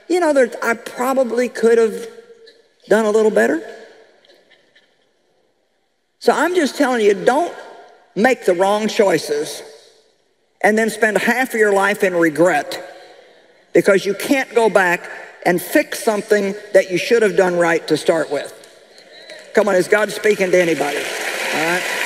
I probably could have done a little better. So I'm just telling you, don't make the wrong choices and then spend half of your life in regret because you can't go back and fix something that you should have done right to start with. Come on, is God speaking to anybody? All right.